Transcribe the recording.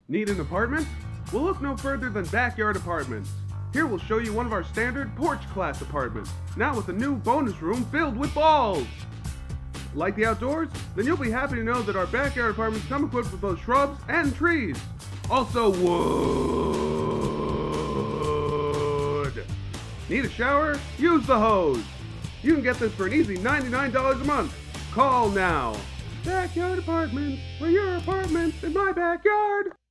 Need an apartment? Well, look no further than Backyard Apartments. Here we'll show you one of our standard porch class apartments, now with a new bonus room filled with balls. Like the outdoors? Then you'll be happy to know that our backyard apartments come equipped with both shrubs and trees. Also wood. Need a shower? Use the hose. You can get this for an easy $99 a month. Call now. Backyard Apartments, for your apartments in my backyard.